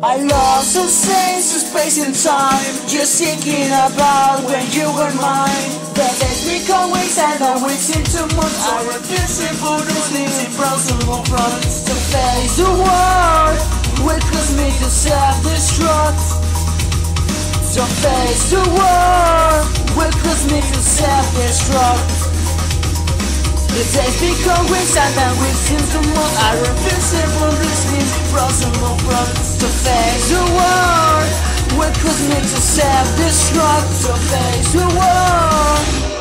I lost some sense of space and time, just thinking about when you were mine. The days become weeks and the weeks into months. I repeat simple routines in impossible fronts. To face the world will cause me to self-destruct. To face the world will cause me to self-destruct. The days become weeks and the weeks into months. I repeat simple routines in impossible fronts. To face the world will cause me to self-destruct. To face the world.